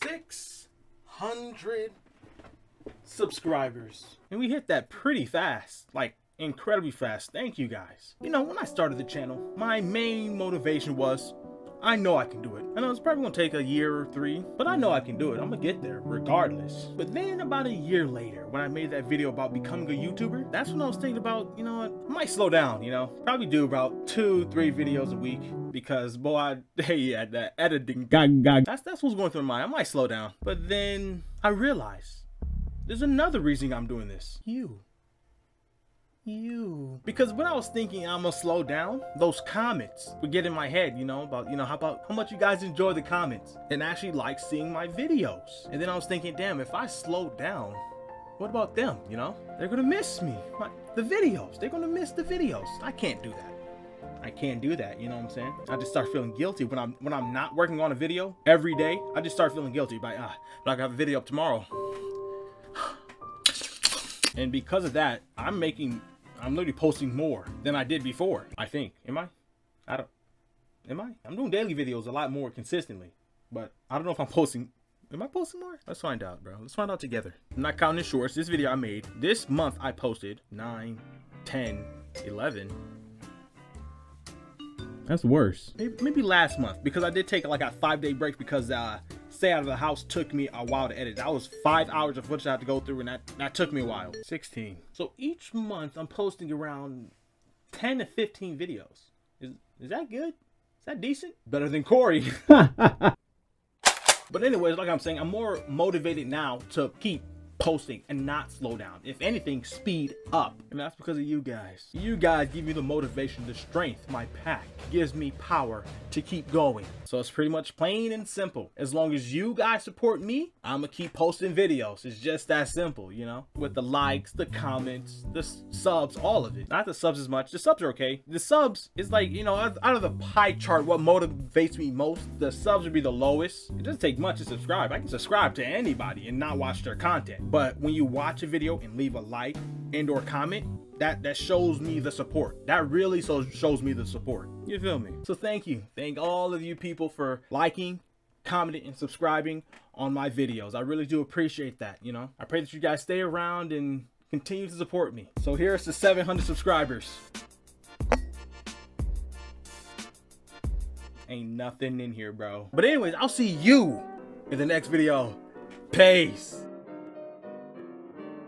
600 subscribers. And we hit that pretty fast, like incredibly fast. Thank you guys. You know, when I started the channel, my main motivation was, I know I can do it. I know it's probably gonna take a year or 3, but I know I can do it. I'm gonna get there regardless. But then about a year later, when I made that video about becoming a YouTuber, that's when I was thinking about, you know what, I might slow down, you know? Probably do about 2-3 videos a week because, boy, yeah, that editing, that's what's going through my mind. I might slow down. But then I realized there's another reason I'm doing this. Because when I was thinking I'm gonna slow down, those comments would get in my head, you know, about, how much you guys enjoy the comments and actually like seeing my videos. And then I was thinking, damn, if I slow down, what about them, you know? They're gonna miss me, the videos. They're gonna miss the videos. I can't do that. I can't do that, you know what I'm saying? I just start feeling guilty when I'm not working on a video every day. I just start feeling guilty by, like I have a video up tomorrow. And because of that, I'm literally posting more than I did before, I think. Am I? Am I? I'm doing daily videos a lot more consistently, but I don't know if I'm posting. Am I posting more? Let's find out, bro. Let's find out together. I'm not counting the shorts. This video I made, this month I posted 9, 10, 11. That's worse. Maybe last month, because I did take like a 5-day break because Stay Out of the House took me a while to edit. That was 5 hours of footage I had to go through, and that took me a while. 16. So each month I'm posting around 10 to 15 videos. Is that good? Is that decent? Better than Corey. But anyways, like I'm saying, I'm more motivated now to keep posting and not slow down. If anything, speed up. And that's because of you guys. You guys give me the motivation, the strength. My pack gives me power to keep going. So it's pretty much plain and simple. As long as you guys support me, I'm gonna keep posting videos. It's just that simple, you know? With the likes, the comments, the subs, all of it. Not the subs as much. The subs are okay. The subs is like, you know, out of the pie chart, what motivates me most, the subs would be the lowest. It doesn't take much to subscribe. I can subscribe to anybody and not watch their content. But when you watch a video and leave a like and or comment, that shows me the support. That really shows me the support. You feel me? So thank you. Thank all of you people for liking, commenting, and subscribing on my videos. I really do appreciate that, you know? I pray that you guys stay around and continue to support me. So here's the 700 subscribers. Ain't nothing in here, bro. But anyways, I'll see you in the next video. Peace.